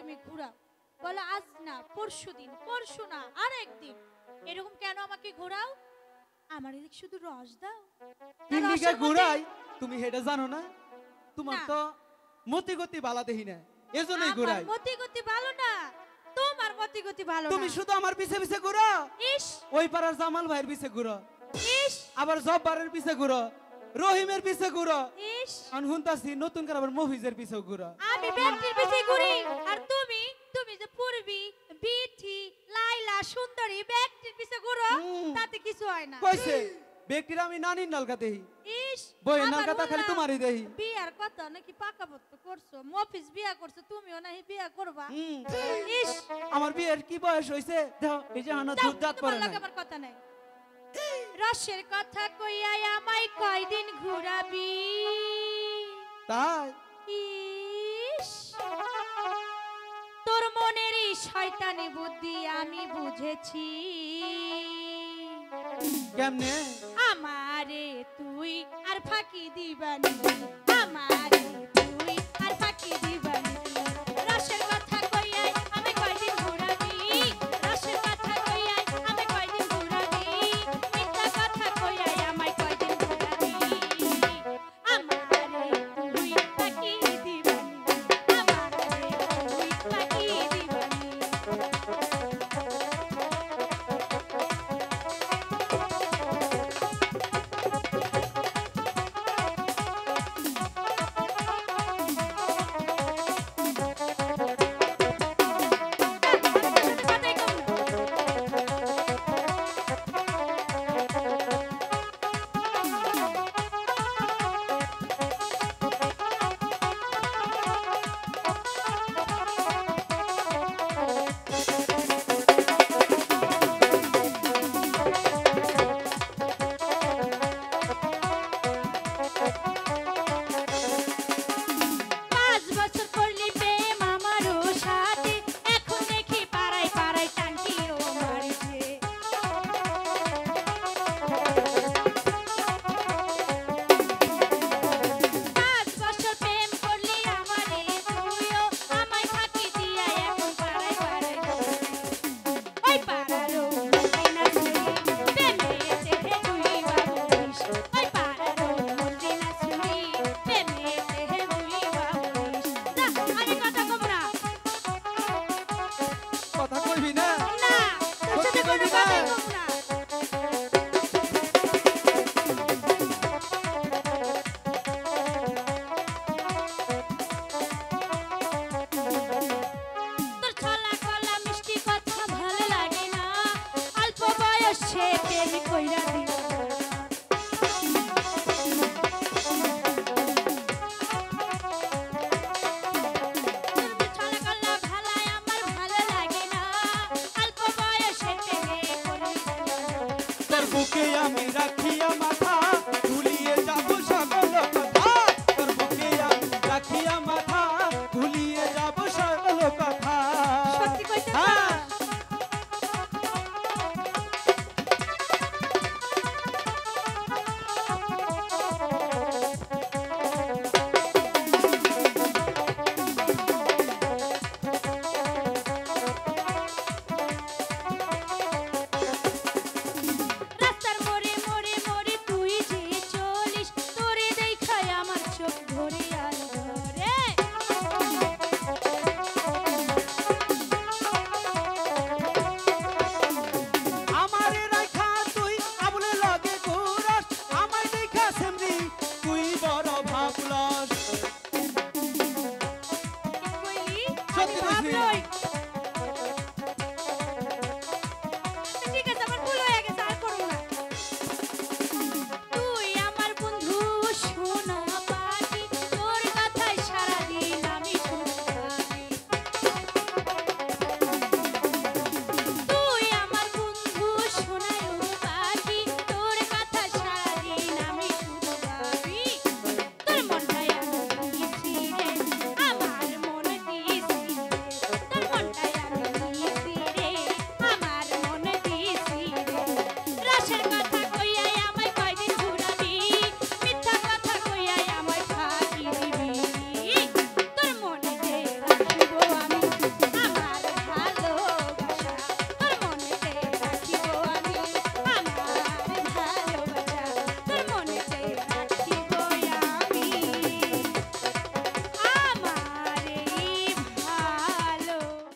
তুমি ঘোরাও, বলো আজ না পরশুদিন, পরশু না আরেকদিন, এরকম কেন আমাকে ঘোরাও? আমার এদিকে শুধু রস দাও। তিন দিকে ঘুরাই, তুমি হেটা জানো না? তোমার না। তো মতি গতি বালা দেহি না, এজন্যই ঘুরাই। আমার মতি গতি ভালো না, তোমার মতি গতি ভালো না। তুমি শুধু আমার পিছে পিছে ঘুরো। ইস ওই পাড়ার জামাল ভাইয়ের পিছে ঘুরো, ইস আবার জব্বারের পিছে ঘুরো, রহিমের পিছে ঘুরো, ইস আর হুনতাছি নতুন করে আবার মফিজের পিছে ঘুরো। আমি ব্যক্তির পিছে ঘুরি, আর তুমি তুমি যে পূর্বী বিথি লাইলা সুন্দরী ব্যক্তির পিছে ঘুরো, তাতে কিছু হয় না। কইছে ব্যক্তির আমি নানির নালকা দেহি, ইস বই আমার নালকাতা খালি উল্লা তোমারই দেহি। বিয়ার কথা নাকি পাকাপোক্ত করছো, মফিজ বিয়া করছো, তুমিও নাকি বিয়া করবা। ইস আমার বিয়ের কি বয়স হইছে দেখো, এই যে হানা দুধ দাঁত পড়ে না। আমার কথা নাই, রসের কথা কইয়া আমায় কয়দিন ঘুরাবি। তাই ইস তোর মনের এই শয়তানি বুদ্ধি আমি বুঝেছি। কেমনে? আমারে তুই আর ফাঁকি দিবানি, আমারে তুই আর ফাঁকি দিবানি। রসের কথা কইয়াই আমি কয়দিন ঘুরাবি, রসের কথা কইয়াই আমি কয়দিন ঘুরাবি, মিথ্যা কথা কইয়াই আমায় কয়দিন ঘুরাবি। আমারে তুই ফাঁকি দিবানি, আমারে তুই ফাঁকি দিবানি। কথা কইবি না? না তোর সাথে কোনো কইবি না? কথাই কব না। তোর ছলা গলা মিষ্টি কথা ভালো লাগে না, অল্প বয়সে প্রেম কইরা দিল। তোর বুকে আমি রাখিয়া মাথা